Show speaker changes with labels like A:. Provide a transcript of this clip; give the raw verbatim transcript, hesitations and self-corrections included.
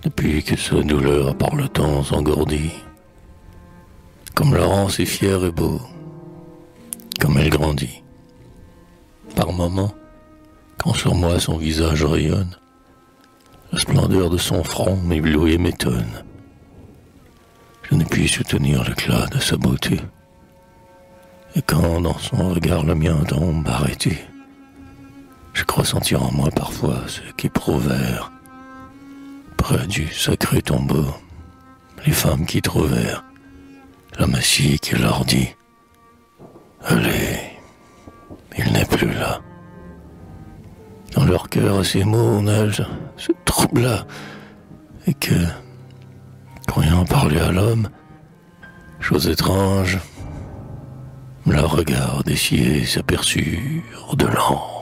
A: depuis que sa douleur par le temps s'engourdit. Comme Laurent est fier et beau, comme elle grandit. Par moments, quand sur moi son visage rayonne, la splendeur de son front m'éblouit et m'étonne. Je ne puis soutenir l'éclat de sa beauté. Et quand dans son regard le mien tombe arrêté, je crois sentir en moi parfois ce qu'éprouvèrent, près du sacré tombeau, les femmes qui trouvèrent l'homme assis qui leur dit « Allez, il n'est plus là ». Dans leur cœur, ces mots nagent, se troubla, et que, croyant parler à l'homme, chose étrange, leur regard décié s'aperçurent de l'ange.